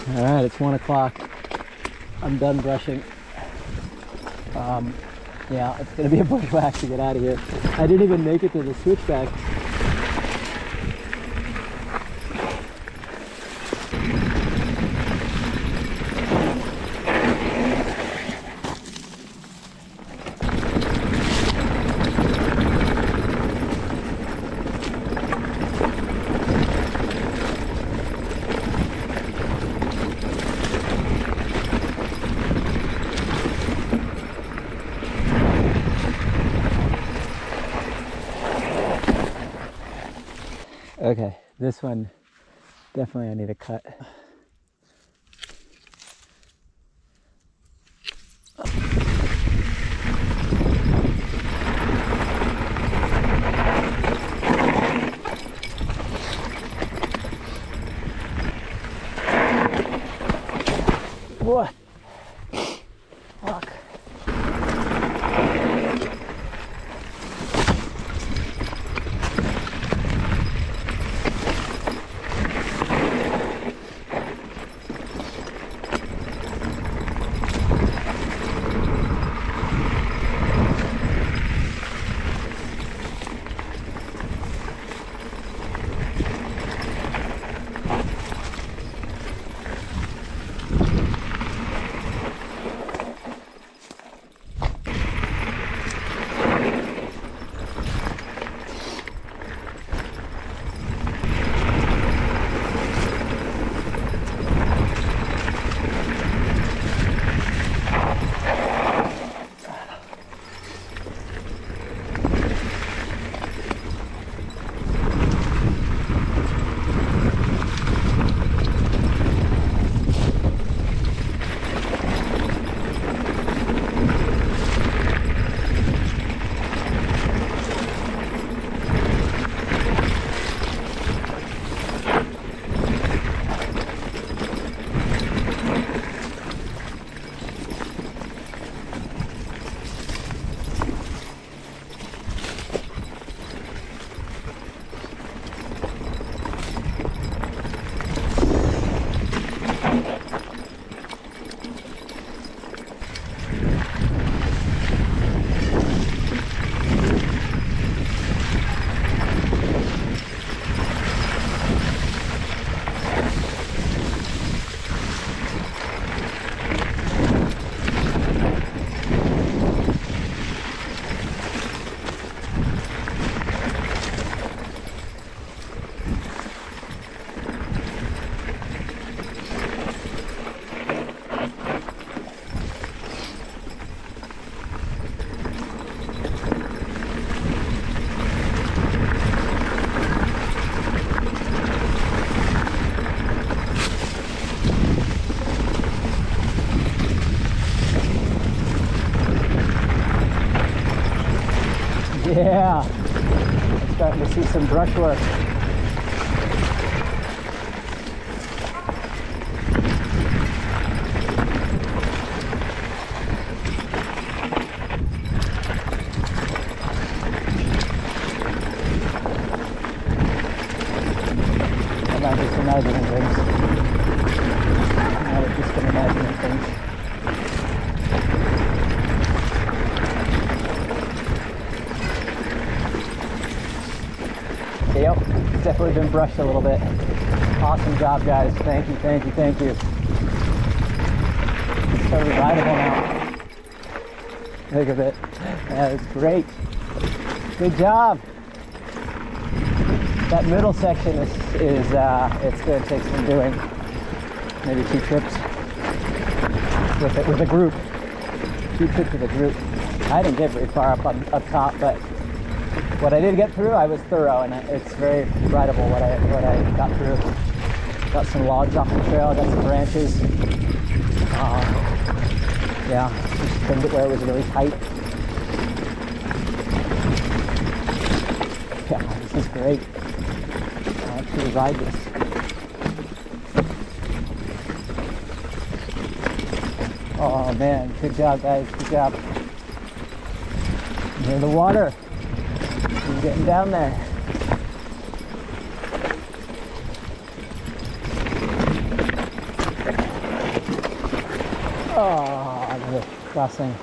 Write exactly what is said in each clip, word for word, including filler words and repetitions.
All right, it's one o'clock. I'm done brushing. Um, yeah, it's gonna be a bushwhack to get out of here. I didn't even make it to the switchback. Okay, this one definitely I need a cut. What? Fuck. Yeah, I'm starting to see some brushwork. I'm not just imagining things. I'm not just imagining things. Yep, it's definitely been brushed a little bit. Awesome job, guys. Thank you, thank you, thank you. It's so rideable now. Look at it. That is great. Good job. That middle section is, is uh, it's going to take some doing. Maybe two trips with it, with a group. Two trips with a group. I didn't get very far up on, up top, but what I did get through, I was thorough, and it's very rideable what I what I got through. Got some logs off the trail, got some branches. Uh, yeah, just trimmed it where it was really tight. Yeah, this is great. I'll actually ride this. Oh man, good job, guys. Good job. Near the water. You're getting down there. Oh, the crossing.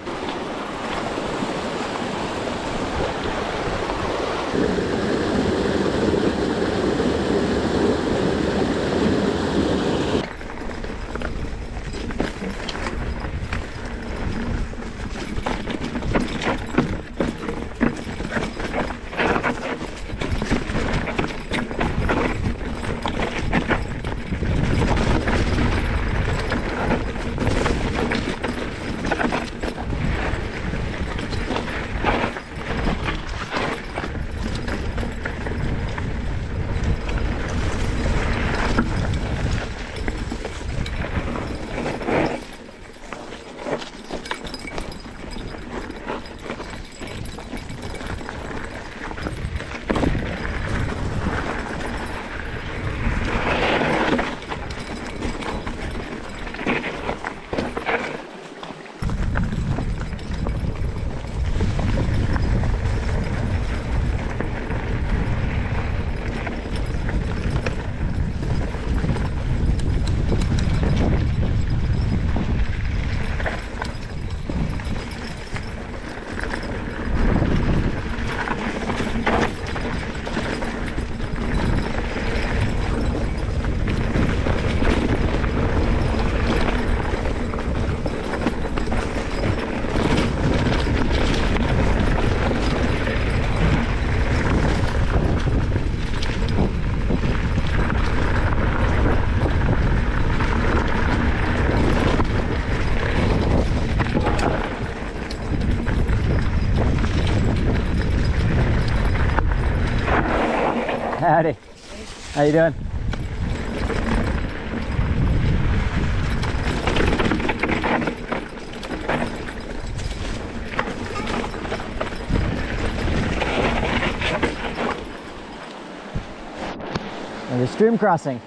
Howdy. How you doing? There's a stream crossing.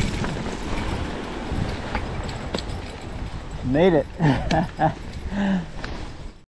Made it.